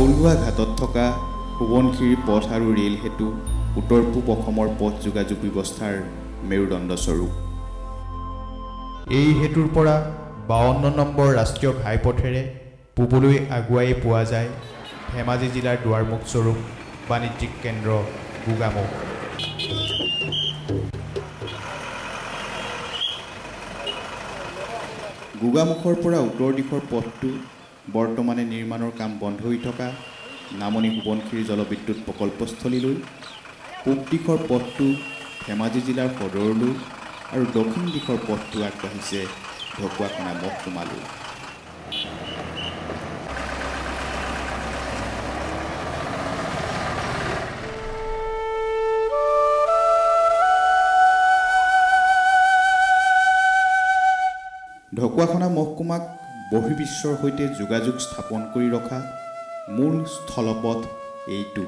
হাউলুৱা ঘাটত থকা সোৱণশিৰি পথ আৰু ৰেল সেতু উত্তৰ পূব অসমৰ পথ যোগাযোগ ব্যৱস্থাৰ মেৰুদণ্ডস্বৰূপ। এই সেতুৰ পৰা 52 নম্বৰ ৰাষ্ট্ৰীয় ঘাইপথেৰে পূবলৈ আগুৱাই পোৱা যায় ধেমাজি জিলাৰ দুৱাৰমুখস্বৰূপ বাণিজ্যিক কেন্দ্ৰ গোগামুখ। গোগামুখৰ পৰা উত্তৰ দিশৰ পথটো বৰ্তমানে নিৰ্মাণৰ কাম বন্ধ হৈ থকা নামনি সোৱণশিৰি জলবিদ্যুৎ প্ৰকল্পস্থলীলৈ, পূব দিশৰ পথটো ধেমাজি জিলাৰ সদৰলৈ আৰু দক্ষিণ দিশৰ পথটো আগবাঢ়িছে ঢকুৱাখানা মহকুমালৈ। ঢকুৱাখানা মহকুমাক বহিৰ্বিশ্বৰ সৈতে যোগাযোগ স্থাপন কৰি ৰখা মূল স্থলপথ এইটো।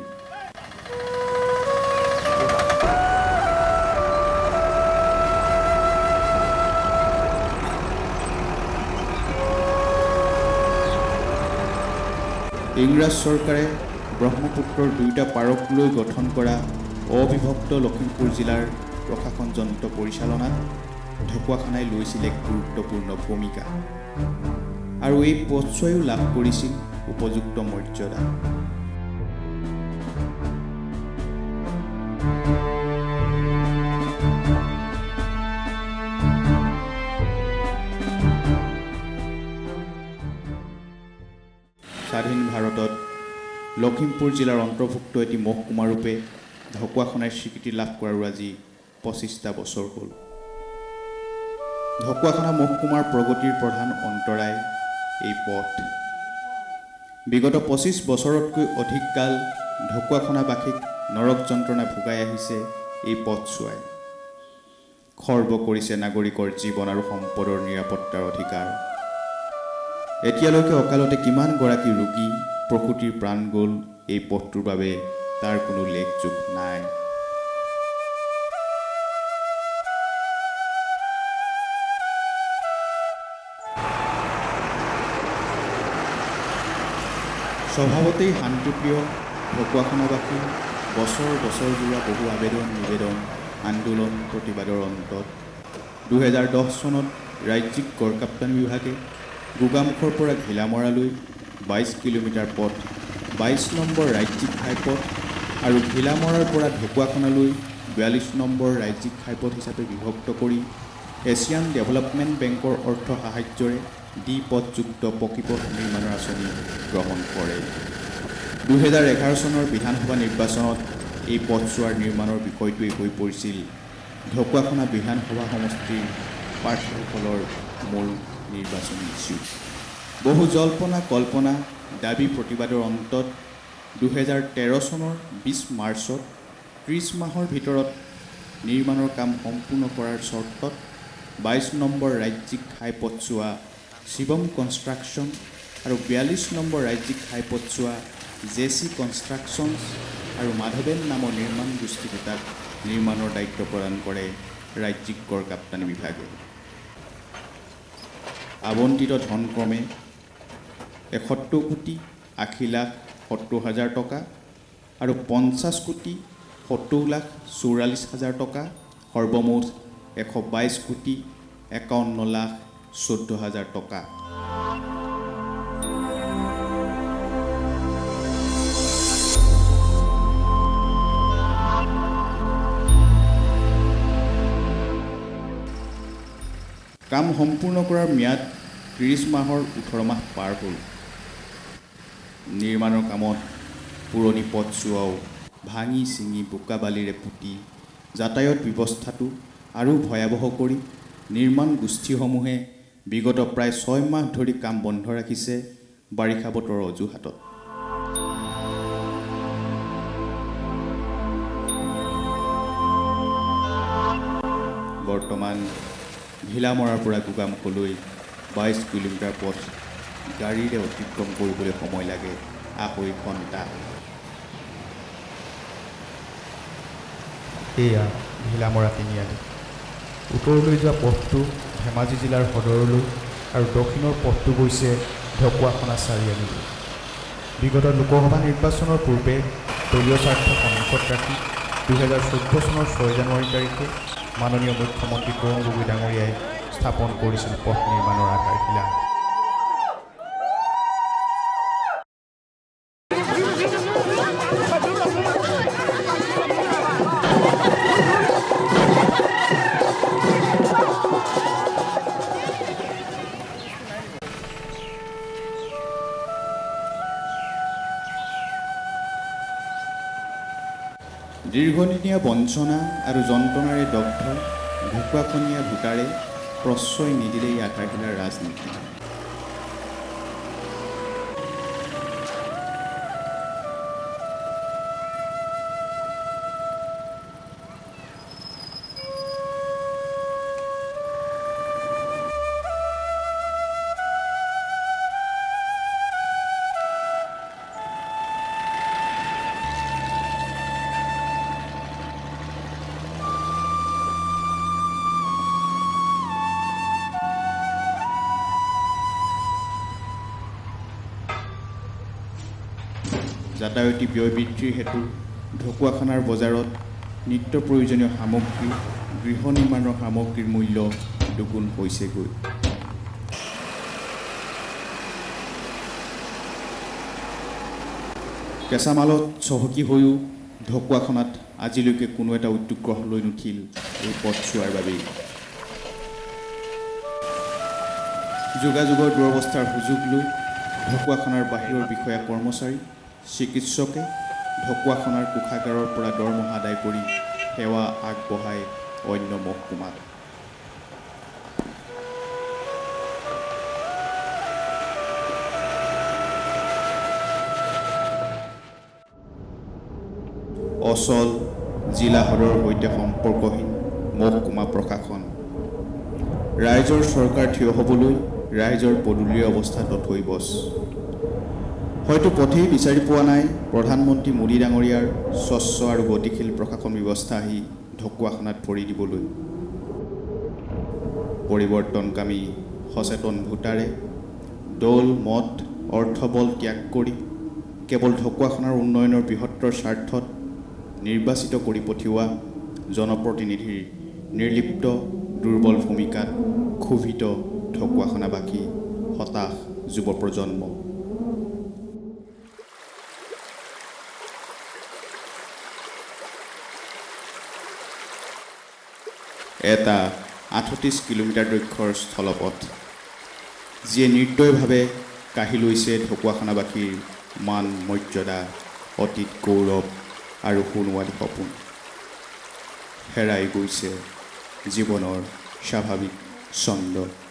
ইংৰাজ চৰকাৰে ব্ৰহ্মপুত্ৰৰ দুয়োটা পাৰক লৈ গঠন কৰা অবিভক্ত লখিমপুৰ জিলাৰ প্ৰশাসন যন্ত্ৰ পৰিচালনাত ঢকুৱাখানাই লৈছিল এক গুৰুত্বপূৰ্ণ ভূমিকা আৰু এই পথছোৱায়ো লাভ কৰিছিল উপযুক্ত মৰ্যাদা। স্বাধীন ভাৰতত লখিমপুৰ জিলাৰ অন্তৰ্ভুক্ত এটি মহকুমাৰূপে ঢকুৱাখানাই স্বীকৃতি লাভ কৰাৰ আজি 25টা বছৰ হ'ল। ঢকুৱাখানা মহকুমাৰ প্ৰগতিৰ প্ৰধান অন্তৰায় এই পথ। বিগত 25 বছৰতকৈ অধিক কাল ঢকুৱাখানাবাসীক নৰক যন্ত্ৰণা ভোগাই আহিছে এই পথছোৱাই। খৰ্ব কৰিছে নাগৰিকৰ জীৱন আৰু সম্পদৰ নিৰাপত্তাৰ অধিকাৰ। এতিয়ালৈকে অকালতে কিমানগৰাকী ৰোগী প্ৰসূতিৰ প্ৰাণ গ'ল এই পথটোৰ বাবে তাৰ কোনো লেখযোখ নাই। স্বভাৱতেই শান্তিপ্ৰিয় ঢকুৱাখানাবাসী বছৰ বছৰ জোৰা বহু আবেদন নিবেদন আন্দোলন প্ৰতিবাদৰ অন্তত 2010 চনত ৰাজ্যিক গড়কাপ্তানি বিভাগে গোগামুখৰ পৰা ঘিলামৰালৈ 22 কিলোমিটাৰ পথ 22 নম্বৰ ৰাজ্যিক ঘাইপথ আৰু ঘিলামৰাৰ পৰা ঢকুৱাখানালৈ 42 নম্বৰ ৰাজ্যিক ঘাইপথ হিচাপে বিভক্ত কৰি এছিয়ান ডেভেলপমেণ্ট বেংকৰ অৰ্থ সাহায্যৰে দ্বিপথযুক্ত পকীপথ নিৰ্মাণৰ আঁচনি গ্ৰহণ কৰে। 2011 চনৰ বিধানসভা নিৰ্বাচনত এই পথছোৱাৰ নিৰ্মাণৰ বিষয়টোৱেই হৈ পৰিছিল ঢকুৱাখানা বিধানসভা সমষ্টিৰ প্ৰাৰ্থীসকলৰ মূল নিৰ্বাচনী ইছ্যু। বহু জল্পনা কল্পনা দাবী প্ৰতিবাদৰ অন্তত 2013 চনৰ 20 মাৰ্চত 30 মাহৰ ভিতৰত নিৰ্মাণৰ কাম সম্পূৰ্ণ কৰাৰ চৰ্তত 22 নম্বৰ ৰাজ্যিক ঘাইপথছোৱা শিৱম কনষ্ট্ৰাকশ্যন আৰু 42 নম্বৰ ৰাজ্যিক ঘাইপথছোৱা জেচি কনষ্ট্ৰাকশ্যনছ আৰু মাধৱেন নামৰ নিৰ্মাণ গোষ্ঠী দুটাক নিৰ্মাণৰ দায়িত্ব প্ৰদান কৰে ৰাজ্যিক গড়কাপ্তানি বিভাগে। আবণ্টিত ধনক্ৰমে 71,80,70,000 টকা আৰু 50,70,44,000 টকা, সৰ্বমুঠ 122,51,14,000 টকা। কাম সম্পূৰ্ণ কৰাৰ ম্যাদ 30 মাহৰ 18 মাহ পাৰ হ'ল। নিৰ্মাণৰ কামত পুৰণি পথছোৱাও ভাঙি চিঙি বোকা বালিৰে পুতি যাতায়াত ব্যৱস্থাটো আৰু ভয়াৱহ কৰি নিৰ্মাণ গোষ্ঠীসমূহে বিগত প্ৰায় 6 মাহ ধৰি কাম বন্ধ ৰাখিছে বাৰিষা বতৰৰ অজুহাতত। বৰ্তমান ঘিলামৰাৰ পৰা গোগামুখলৈ 22 কিলোমিটাৰ পথ গাড়ীৰে অতিক্ৰম কৰিবলৈ সময় লাগে 2.5 ঘণ্টা। এয়া ঘিলামৰা তিনিআলি। উত্তৰলৈ যোৱা পথটো ধেমাজি জিলাৰ সদৰলৈ আৰু দক্ষিণৰ পথটো গৈছে ঢকুৱাখানা চাৰিআলিলৈ। বিগত লোকসভা নিৰ্বাচনৰ পূৰ্বে দলীয় স্বাৰ্থ সন্মুখত ৰাখি 2014 চনৰ 6 জানুৱাৰী তাৰিখে মাননীয় মুখ্যমন্ত্ৰী তৰুণ গগৈ ডাঙৰীয়াই স্থাপন কৰিছিল পথ নিৰ্মাণৰ আধাৰশিলা। দীৰ্ঘদিনীয়া বঞ্চনা আৰু যন্ত্ৰণাৰে দগ্ধ ঢকুৱাখনীয়া ভোটাৰে প্ৰশ্ৰয় নিদিলে এই আধাৰশিলাৰ ৰাজনীতি। যাতায়তী ব্যয় বৃদ্ধিৰ হেতু ঢকুৱাখানাৰ বজাৰত নিত্য প্ৰয়োজনীয় সামগ্ৰী, গৃহ নিৰ্মাণৰ সামগ্ৰীৰ মূল্য দুগুণ হৈছেগৈ। কেঁচামালত চহকী হৈও ঢকুৱাখানাত আজিলৈকে কোনো এটা উদ্যোগ গঢ় লৈ নুঠিল এই পথছোৱাৰ বাবেই। যোগাযোগৰ দুৰৱস্থাৰ সুযোগ লৈ ঢকুৱাখানাৰ বাহিৰৰ বিষয়া কৰ্মচাৰী, চিকিৎসকে ঢকুৱাখানাৰ কোষাগাৰৰ পৰা দৰমহা আদায় কৰি সেৱা আগবঢ়ায় অন্য মহকুমাত। অচল জিলা সদৰৰ সৈতে সম্পৰ্কহীন মহকুমা প্ৰশাসন। ৰাইজৰ চৰকাৰ থিয় হ'বলৈ ৰাইজৰ পদূলিৰ অৱস্থা তথৈবচ। হয়তো পথেই বিচাৰি পোৱা নাই প্ৰধানমন্ত্ৰী মোদী ডাঙৰীয়াৰ স্বচ্ছ আৰু গতিশীল প্ৰশাসন ব্যৱস্থা আহি ঢকুৱাখানাত ভৰি দিবলৈ। পৰিৱৰ্তনকামী সচেতন ভোটাৰে দল মত অৰ্থবল ত্যাগ কৰি কেৱল ঢকুৱাখানাৰ উন্নয়নৰ বৃহত্তৰ স্বাৰ্থত নিৰ্বাচিত কৰি পঠিওৱা জনপ্ৰতিনিধিৰ নিৰ্লিপ্ত দুৰ্বল ভূমিকাত ক্ষোভিত ঢকুৱাখানাবাসী, হতাশ যুৱ প্ৰজন্ম। এটা 38 কিলোমিটাৰ দৈৰ্ঘ্যৰ স্থলপথ, যিয়ে নিৰ্দয়ভাৱে কাঢ়ি লৈছে ঢকুৱাখানাবাসীৰ মান মৰ্যাদা, অতীত গৌৰৱ আৰু সোণোৱালী সপোন। হেৰাই গৈছে জীৱনৰ স্বাভাৱিক ছন্দ।